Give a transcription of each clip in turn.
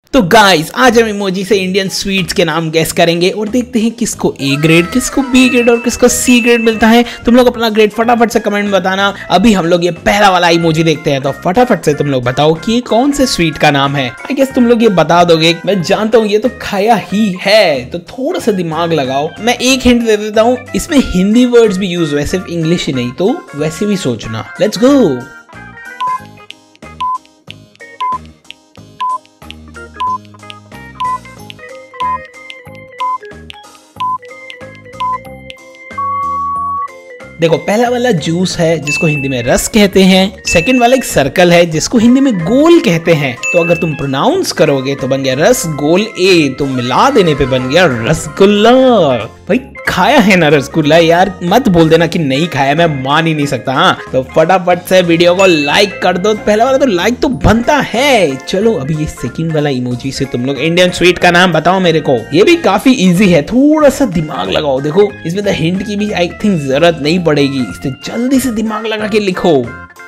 तो गाइस आज हम इमोजी से इंडियन स्वीट्स के नाम गैस करेंगे और देखते हैं किसको ए ग्रेड, किसको बी ग्रेड और किसको सी ग्रेड मिलता है। तुम लोग अपना ग्रेड फटाफट से कमेंट में बताना। अभी हम लोग ये पहला वाला इमोजी देखते हैं, तो फटाफट से तुम लोग बताओ कि ये कौन से स्वीट का नाम है। आई गेस तुम लोग ये बता दोगे, मैं जानता हूँ ये तो खाया ही है, तो थोड़ा सा दिमाग लगाओ। मैं एक हिंट दे देता हूँ, इसमें हिंदी वर्ड्स भी यूज हुए, सिर्फ इंग्लिश ही नहीं, तो वैसे भी सोचना। Let's go. देखो पहला वाला जूस है जिसको हिंदी में रस कहते हैं। सेकंड वाला एक सर्कल है जिसको हिंदी में गोल कहते हैं। तो अगर तुम प्रोनाउंस करोगे तो बन गया रस गोल ए, तो मिला देने पे बन गया रसगुल्ला। भाई खाया है ना रसगुल्ला, यार मत बोल देना कि नहीं खाया, मैं मान ही नहीं सकता। हाँ तो फटाफट से वीडियो को लाइक कर दो। पहला वाला तो लाइक तो बनता है। चलो अभी ये सेकंड वाला इमोजी से तुम लोग इंडियन स्वीट का नाम बताओ मेरे को। ये भी काफी इजी है, थोड़ा सा दिमाग लगाओ। देखो इसमें तो हिंट की भी आई थिंक जरूरत नहीं पड़ेगी, इससे जल्दी से दिमाग लगा के लिखो।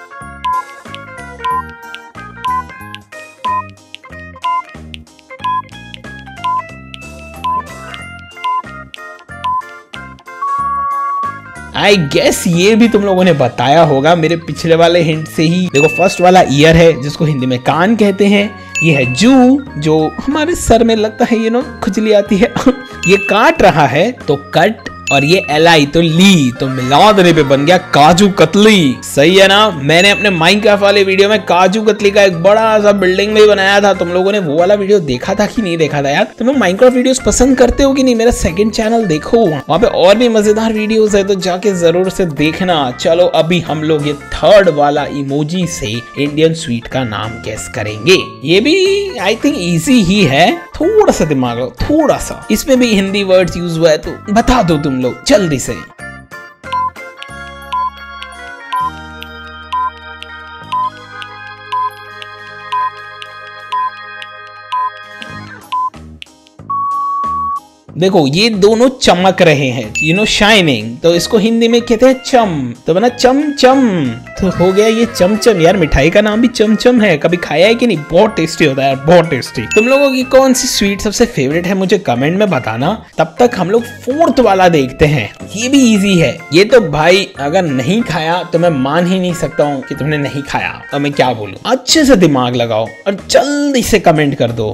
आई गेस ये भी तुम लोगों ने बताया होगा मेरे पिछले वाले हिंट से ही। देखो फर्स्ट वाला ईयर है जिसको हिंदी में कान कहते हैं। ये है जू जो हमारे सर में लगता है, खुजली आती है। ये काट रहा है तो कट, और ये एलाई तो ली, तो मिला देने पे बन गया काजू कतली। सही है ना। मैंने अपने माइनक्राफ्ट वाले वीडियो में काजू कतली का एक बड़ा सा बिल्डिंग में बनाया था। तुम लोगों ने वो वाला वीडियो देखा था कि नहीं देखा था यार? तुम लोग माइनक्राफ्ट वीडियोस पसंद करते हो कि नहीं? मेरा सेकंड चैनल देखो, वहाँ पे और भी मजेदार वीडियोस है, तो जाके जरूर से देखना। चलो अभी हम लोग ये थर्ड वाला इमोजी से इंडियन स्वीट का नाम गेस करेंगे। ये भी आई थिंक इजी ही है, थोड़ा सा दिमाग लो, थोड़ा सा। इसमें भी हिंदी वर्ड्स यूज हुआ है, तो बता दो तुम लोग जल्दी से। देखो ये दोनों चमक रहे हैं, शाइनिंग, तो इसको हिंदी में कहते हैं चम, तो बना चम चम, तो हो गया ये चमचम। यार मिठाई का नाम भी चमचम है, कभी खाया है कि नहीं? बहुत टेस्टी होता है यार, बहुत टेस्टी। तुम लोगों की कौन सी स्वीट सबसे फेवरेट है मुझे कमेंट में बताना। तब तक हम लोग फोर्थ वाला देखते हैं। ये भी इजी है, ये तो भाई अगर नहीं खाया तो मैं मान ही नहीं सकता हूँ कि तुमने नहीं खाया। अब मैं क्या बोलूं, अच्छे से दिमाग लगाओ और जल्दी से कमेंट कर दो।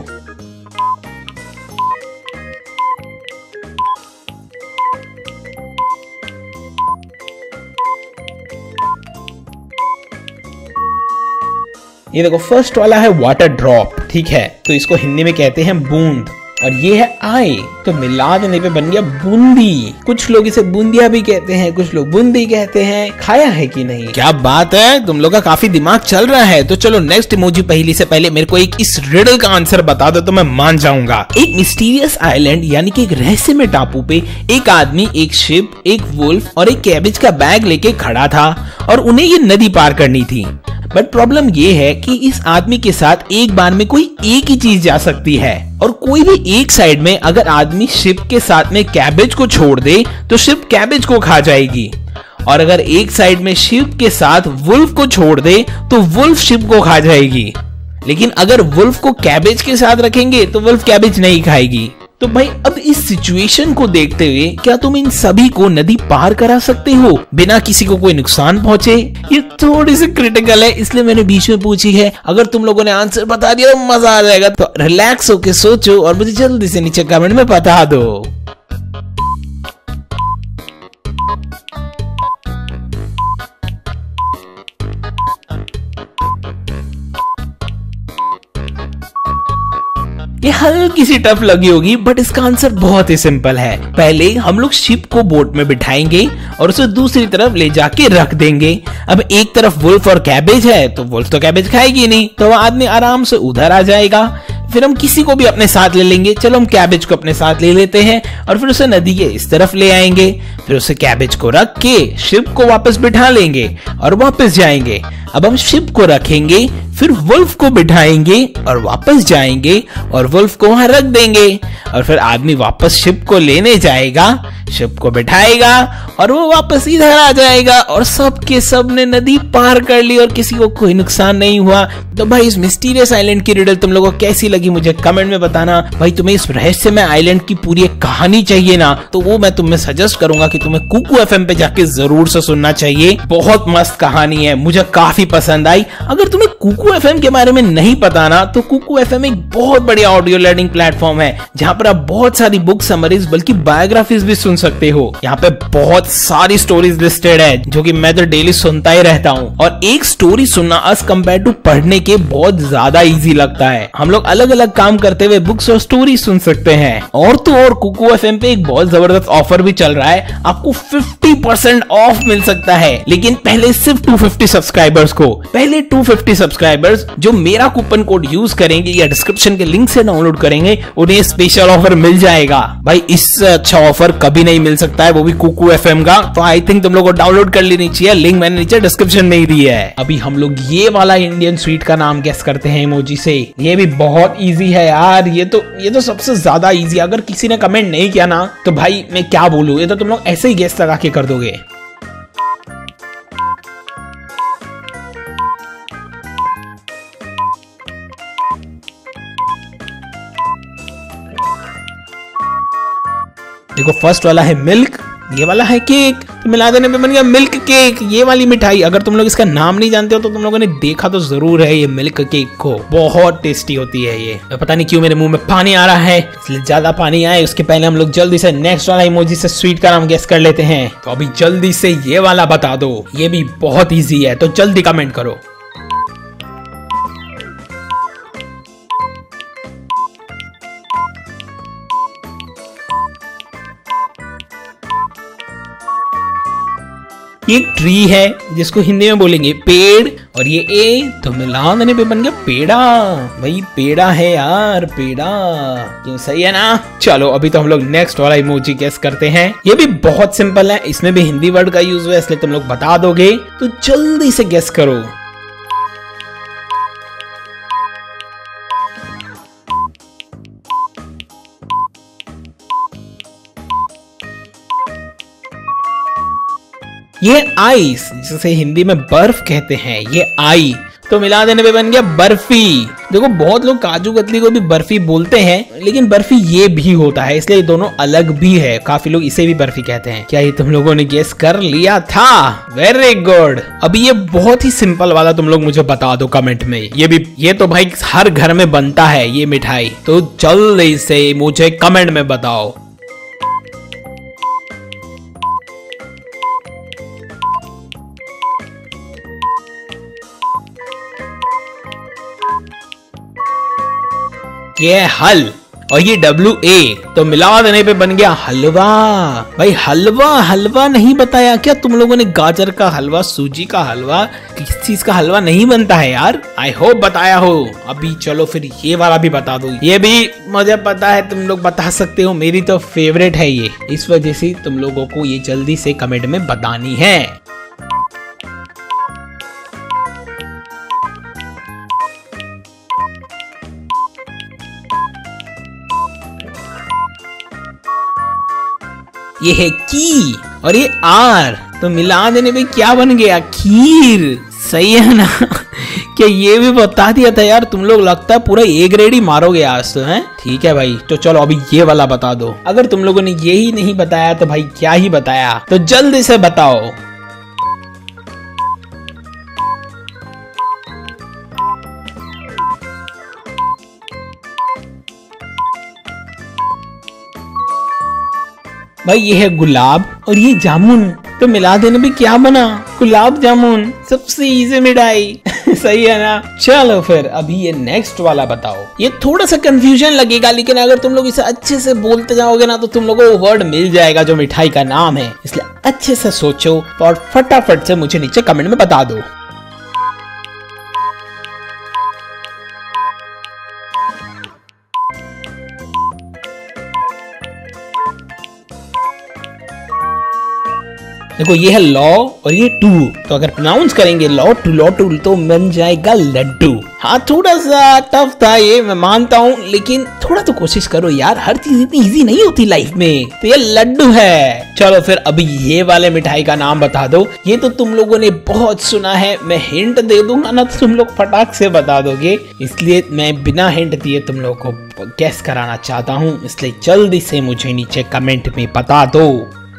ये देखो फर्स्ट वाला है वाटर ड्रॉप, ठीक है, तो इसको हिंदी में कहते हैं बूंद। और ये है आई, तो मिला देने पे बन गया बूंदी। कुछ लोग इसे बूंदिया भी कहते हैं, कुछ लोग बूंदी कहते हैं। खाया है कि नहीं? क्या बात है, तुम लोग का काफी दिमाग चल रहा है। तो चलो नेक्स्ट इमोजी पहली से पहले मेरे को एक इस रिडल का आंसर बता दो तो मैं मान जाऊंगा। एक मिस्टीरियस आइलैंड यानी कि एक रहस्यमय टापू पे एक आदमी, एक शिप, एक वुल्फ और एक कैबेज का बैग लेके खड़ा था और उन्हें ये नदी पार करनी थी। बट प्रॉब्लम ये है कि इस आदमी के साथ एक बार में कोई एक ही चीज जा सकती है, और कोई भी एक साइड में अगर आदमी शिप के साथ में कैबेज को छोड़ दे तो शिप कैबेज को खा जाएगी, और अगर एक साइड में शिप के साथ वुल्फ को छोड़ दे तो वुल्फ शिप को खा जाएगी। लेकिन अगर वुल्फ को कैबेज के साथ रखेंगे तो वुल्फ कैबेज नहीं खाएगी। तो भाई अब इस सिचुएशन को देखते हुए क्या तुम इन सभी को नदी पार करा सकते हो बिना किसी को कोई नुकसान पहुंचे? ये थोड़ी सी क्रिटिकल है, इसलिए मैंने बीच में पूछी है। अगर तुम लोगों ने आंसर बता दिया तो मजा आ जाएगा। तो रिलैक्स होके सोचो और मुझे जल्दी से नीचे कमेंट में बता दो। ये हल्की सी टफ लगी होगी, बट इसका आंसर बहुत ही सिंपल है। पहले हम लोग शिप को बोट में बिठाएंगे और उसे दूसरी तरफ ले जाके रख देंगे। अब एक तरफ वुल्फ और कैबेज है, तो वुल्फ तो कैबेज खाएगी नहीं, तो वह आदमी आराम से उधर आ जाएगा। फिर हम किसी को भी अपने साथ ले लेंगे। चलो हम कैबेज को अपने साथ ले लेते हैं और फिर उसे नदी के इस तरफ ले आएंगे। फिर उसे कैबेज को रख के शिप को वापस बिठा लेंगे और वापस जाएंगे। अब हम शिप को रखेंगे, फिर वुल्फ को बिठाएंगे और वापस जाएंगे और वुल्फ को वहां रख देंगे और फिर आदमी वापस शिप को लेने जाएगा, शिप को बिठाएगा और वो वापस इधर आ जाएगा और सब के सब ने नदी पार कर ली और किसी को कोई नुकसान नहीं हुआ। तो भाई इस मिस्टीरियस आइलैंड की रिडल तुम लोगों को कैसी लगी मुझे कमेंट में बताना। भाई तुम्हें इस रहस्यमय आइलैंड की पूरी एक कहानी चाहिए ना, तो वो मैं तुम्हें सजेस्ट करूंगा कि तुम्हें कुकू एफएम पे जाके जरूर से सुनना चाहिए। बहुत मस्त कहानी है, मुझे काफी पसंद आई। अगर तुम्हें कुकू एफएम के बारे में नहीं पता ना, तो कुकू एफएम एक बहुत बढ़िया ऑडियो लर्निंग प्लेटफॉर्म है जहां पर आप बहुत सारी बुक समरीज बल्कि बायोग्राफीज भी सुन सकते हो। यहाँ पे बहुत सारी स्टोरीज लिस्टेड है जो कि मैं तो डेली सुनता ही रहता हूँ और एक स्टोरी सुनना एज कंपेयर टू पढ़ने के बहुत ज्यादा इजी लगता है। हम लोग अलग अलग काम करते हुए बुक्स और स्टोरी सुन सकते हैं। और तो और कुकू एफएम पे एक बहुत जबरदस्त ऑफर भी चल रहा है, आपको 50% ऑफ मिल सकता है, लेकिन पहले सिर्फ 250 सब्सक्राइबर्स को। पहले 250 सब्सक्राइबर्स जो मेरा कूपन कोड यूज करेंगे या डिस्क्रिप्शन के लिंक से डाउनलोड करेंगे, उन्हें स्पेशल ऑफर मिल जाएगा। भाई इससे अच्छा ऑफर कभी नहीं मिल सकता है, वो भी कुकू एफएम का। तो आई थिंक तुम लोग को डाउनलोड कर लेनी चाहिए, लिंक मैंने नीचे डिस्क्रिप्शन में ही दी है। अभी हम लोग ये वाला इंडियन स्वीट का नाम गेस करते हैं इमोजी से। ये भी बहुत इजी है यार, ये तो सबसे ज्यादा इजी। अगर किसी ने कमेंट नहीं किया ना तो भाई मैं क्या बोलूं, ये तो तुम लोग ऐसे ही गेस लगा के कर दोगे। देखो फर्स्ट वाला है मिल्क, ये वाला है केक, तो मिला देने पे बन गया मिल्क केक। ये वाली मिठाई अगर तुम लोग इसका नाम नहीं जानते हो तो तुम लोगों ने देखा तो जरूर है ये मिल्क केक को, बहुत टेस्टी होती है ये। पता नहीं क्यों मेरे मुंह में पानी आ रहा है, इसलिए ज्यादा पानी आए उसके पहले हम लोग जल्दी से नेक्स्ट वाला इमोजी से स्वीट का नाम गेस कर लेते हैं। तो अभी जल्दी से ये वाला बता दो, ये भी बहुत ईजी है, तो जल्दी कमेंट करो। ये एक ट्री है जिसको हिंदी में बोलेंगे पेड़, और ये ए तो मिला देने पे बन गया पेड़ा। भाई पेड़ा है यार, पेड़ा क्यों, सही है ना। चलो अभी तो हम लोग नेक्स्ट वाला इमोजी गेस करते हैं। ये भी बहुत सिंपल है, इसमें भी हिंदी वर्ड का यूज हुआ है इसलिए तुम लोग बता दोगे, तो जल्दी से गेस करो। ये आइस जिसे हिंदी में बर्फ कहते हैं, ये आई तो मिला देने पे बन गया बर्फी। देखो बहुत लोग काजू कतली को भी बर्फी बोलते हैं, लेकिन बर्फी ये भी होता है, इसलिए दोनों अलग भी है। काफी लोग इसे भी बर्फी कहते हैं। क्या ये तुम लोगों ने गेस कर लिया था? Very good. अभी ये बहुत ही सिंपल वाला तुम लोग मुझे बता दो कमेंट में। ये तो भाई हर घर में बनता है ये मिठाई, तो जल्दी से मुझे कमेंट में बताओ। ये है हल और ये WA तो मिला देने पे बन गया हलवा। भाई हलवा नहीं बताया क्या तुम लोगों ने? गाजर का हलवा, सूजी का हलवा, किस चीज का हलवा नहीं बनता है यार? आई होप बताया हो। अभी चलो फिर ये वाला भी बता दो। ये भी मुझे पता है तुम लोग बता सकते हो, मेरी तो फेवरेट है ये, इस वजह से तुम लोगों को ये जल्दी से कमेंट में बतानी है। ये है की और ये आर तो मिला देने पे क्या बन गया? खीर। सही है ना? क्या ये भी बता दिया था यार तुम लोग? लगता है पूरा ए ग्रेड ही मारोगे आज तो, हैं? ठीक है भाई, तो चलो अभी ये वाला बता दो। अगर तुम लोगों ने ये ही नहीं बताया तो भाई क्या ही बताया, तो जल्दी से बताओ। भाई ये है गुलाब और ये जामुन तो मिला देने में क्या बना? गुलाब जामुन। सबसे इजी मिठाई। सही है ना? चलो फिर अभी ये नेक्स्ट वाला बताओ। ये थोड़ा सा कंफ्यूजन लगेगा, लेकिन अगर तुम लोग इसे अच्छे से बोलते जाओगे ना तो तुम लोगों को वर्ड मिल जाएगा जो मिठाई का नाम है, इसलिए अच्छे से सोचो और फटाफट से मुझे नीचे कमेंट में बता दो। देखो ये है लॉ और ये टू, तो अगर प्रोनाउंस करेंगे लॉ टू तो बन जाएगा लड्डू। हाँ थोड़ा सा टफ था ये, मैं मानता हूँ, लेकिन थोड़ा तो कोशिश करो यार, हर चीज इतनी इजी नहीं होती लाइफ में। तो ये लड्डू है। चलो फिर अभी ये वाले मिठाई का नाम बता दो। ये तो तुम लोगों ने बहुत सुना है, मैं हिंट दे दूंगा ना तो तुम लोग फटाक से बता दोगे, इसलिए मैं बिना हिंट दिए तुम लोगों को गेस कराना चाहता हूँ, इसलिए जल्दी से मुझे नीचे कमेंट में बता दो।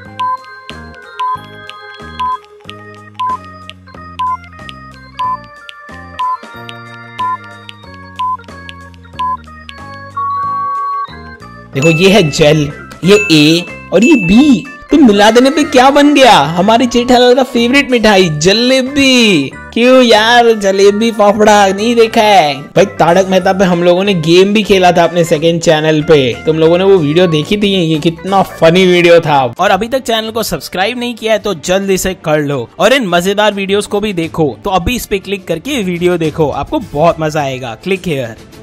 देखो ये है जेल, ये ए और ये बी, तो मिला देने पे क्या बन गया? हमारी जेठालाल का फेवरेट मिठाई जलेबी। क्यों यार, जलेबी फाफड़ा नहीं देखा है भाई? तारक मेहता पे हम लोगों ने गेम भी खेला था अपने सेकंड चैनल पे, तुम लोगों ने वो वीडियो देखी थी? ये कितना फनी वीडियो था। और अभी तक चैनल को सब्सक्राइब नहीं किया है तो जल्दी से कर लो, और इन मजेदार वीडियोस को भी देखो। तो अभी इस पे क्लिक करके वीडियो देखो, आपको बहुत मजा आएगा। Click here.